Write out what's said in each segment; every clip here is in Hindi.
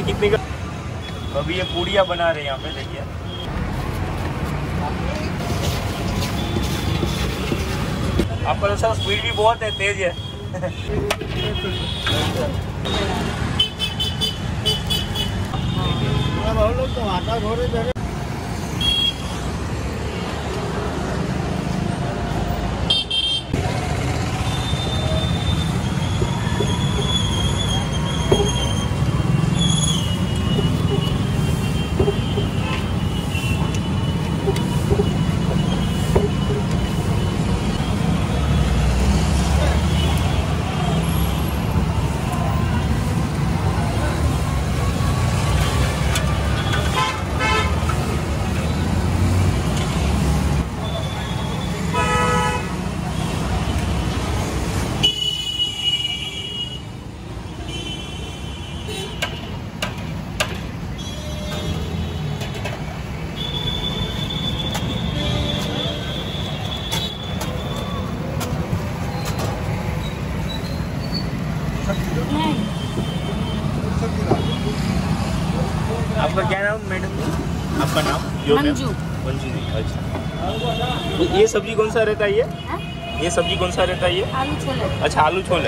ये कितने का? अभी ये पूड़ियाँ बना रहे हैं यहाँ पे, देखिए। आपका तो सर स्पीड भी बहुत है, तेज है। आपका क्या नाम मैडम? आपका नाम? मंजू। मंजू जी, अच्छा। तो ये सब्जी कौन सा रहता है ये? हा? ये सब्जी कौन सा रहता है ये? आलू छोले। अच्छा, आलू छोले।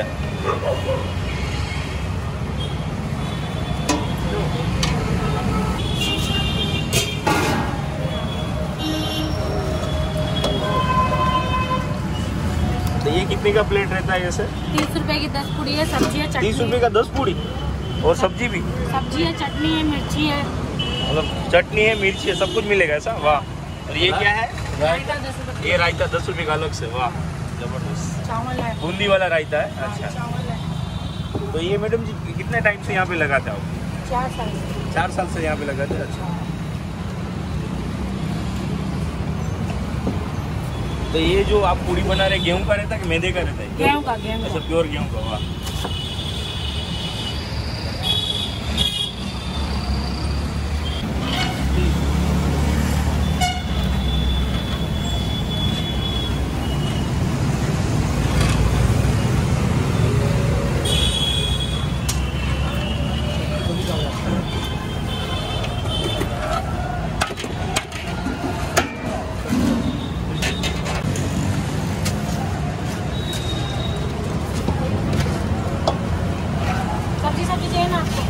तो ये कितने का प्लेट रहता है जैसे? 30 रुपए की 10 पूड़ी है, सब्जी है, चटनी। 30 रुपए का 10 पूड़ी और सब्जी भी? सब्जी है, चटनी है, मिर्ची है। मतलब चटनी है, मिर्ची है, सब कुछ मिलेगा ऐसा? वाह। और ये क्या है? रायता 10 रुपए। ये रायता 10 रुपए का अलग से। वाह, जबरदस्त। चावल है, बूंदी वाला रायता है। अच्छा, चावल है। तो ये मैडम जी कितने टाइम से यहाँ पे लगाते हो? 4 साल से। 4 साल से यहाँ पे लगाते हैं। अच्छा, तो ये जो आप पूड़ी बना रहे गेहूं का रहता है कि मैदे का रहता है? गेहूं का, गेहूं अच्छा, का। प्योर गेहूं का। वाह। सब्जी चाहिए ना आपको?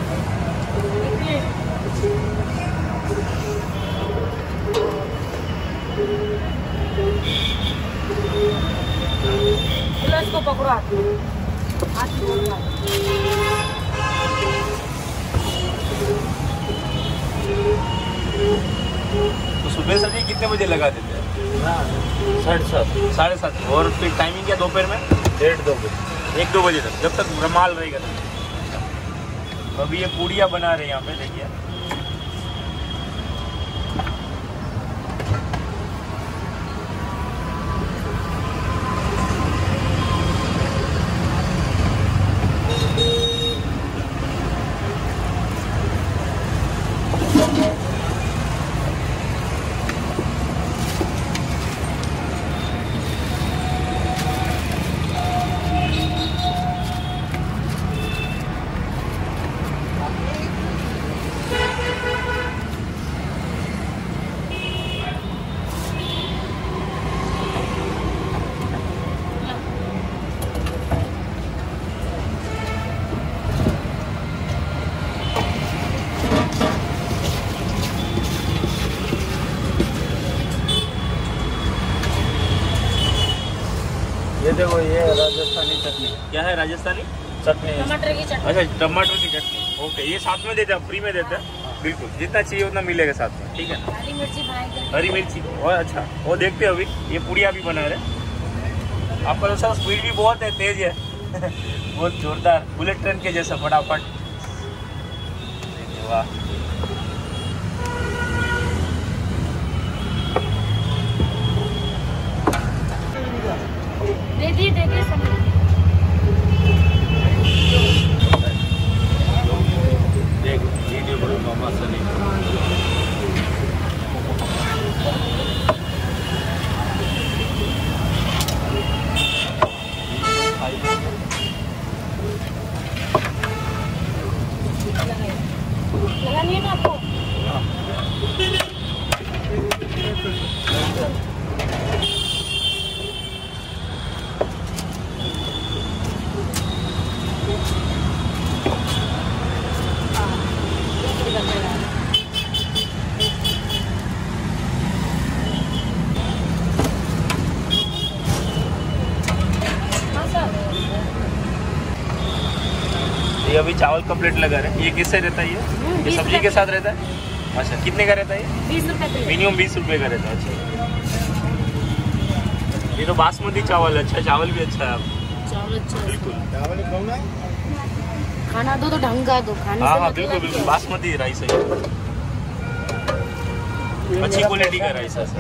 इसको पकड़ो हाथ में, हाथ में। तो सुबह सब्जी कितने बजे लगा देते हैं? 7:30। और फिर टाइमिंग क्या दोपहर में? 1-2 बजे। 1-2 बजे तक, जब तक माल रहेगा तब। अभी ये पूड़ियाँ बना रहे हैं यहाँ पे, देखिए। ये देखो, ये राजस्थानी चटनी। क्या है राजस्थानी चटनी? टमाटर की चटनी। अच्छा, टमाटर की चटनी। ओके, ये साथ में देते हैं, फ्री में देते हैं? बिल्कुल, जितना चाहिए उतना मिलेगा साथ में, ठीक है ना? हरी मिर्ची बनाई। हरी मिर्ची। और अच्छा, वो देखते हो अभी ये पूड़ियाँ भी बना रहे। आपका तो सर स्पीड भी बहुत है, तेज है। बहुत जोरदार, बुलेट ट्रेन के जैसा फटाफट। वाह। देखिए सब। देख वीडियो बड़ो मामा सनी। ये अभी चावल का प्लेट लगा रहे हैं। ये किससे रहता है? ये सब्जी के साथ रहता है। अच्छा, कितने का रहता है? 20 रुपए। मिनिमम 20 रुपये का रहता है। अच्छा, ये तो बासमती चावल है। अच्छा, चावल भी अच्छा है। आप चावल अच्छा है। बिल्कुल खाना दो तो ढंग का दो, खाने हाँ से हाँ मतलब बिल्कुल बिल्कुल, क्या? बासमती राइस है। अच्छी क्वालिटी का राइस है।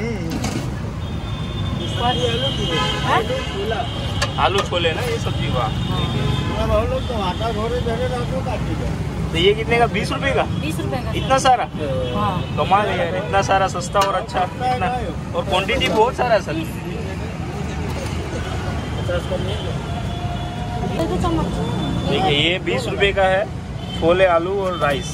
हाँ? आलू छोले ना ये सब्जी। वाह, तो ये कितने का? 20 रुपए का? 20 रुपए का। इतना सारा? हाँ। कमाल है यार, इतना सारा सस्ता और अच्छा। इतना और क्वांटिटी बहुत सारा है सर। देखो चम्मच। देखिए ये 20 रुपए का है, छोले आलू और राइस।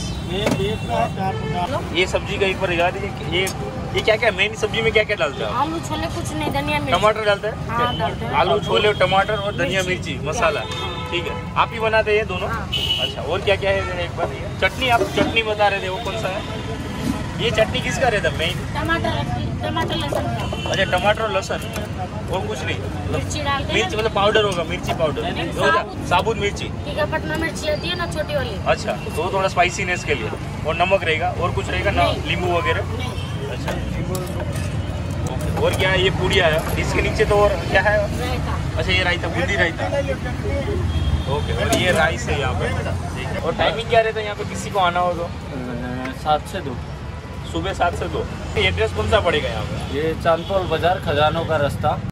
ये सब्जी का एक बार दिखा दीजिए। ये क्या क्या मेन सब्जी में क्या क्या डालते हैं? आलू छोले कुछ नहीं, धनिया मिर्च। टमाटर डालते हैं? हाँ डालते हैं। आलू छोले और टमाटर और धनिया मिर्ची मसाला। हाँ। ठीक है, आप ही बनाते हैं दोनों? हाँ। अच्छा, और क्या क्या है एक बार? चटनी, आप चटनी बता रहे थे, वो कौन सा है? ये चटनी किसका रहता है मेन? टमाटर लहसुन का। अच्छा, टमाटर और लहसुन और कुछ नहीं? मिर्ची डालते हैं। मिर्च मतलब पाउडर होगा, मिर्ची पाउडर, साबुत मिर्ची। ठीक है, पटना मिर्ची आती है ना छोटी वाली। अच्छा, तो थोड़ा स्पाइसीनेस के लिए। और नमक रहेगा और कुछ रहेगा ना? नींबू वगैरह? अच्छा, और क्या है? ये पूड़िया है। इसके नीचे तो और क्या है? रायता। अच्छा, ये रायता, बूंदी रायता। ओके, और ये राइस है यहाँ पे। ठीक है, और टाइमिंग क्या रहता है यहाँ पे किसी को आना हो तो? 7 से 2। सुबह 7 से 2। एड्रेस कौन सा पड़ेगा यहाँ पे? ये चांदपोल बाजार, खजानों का रास्ता।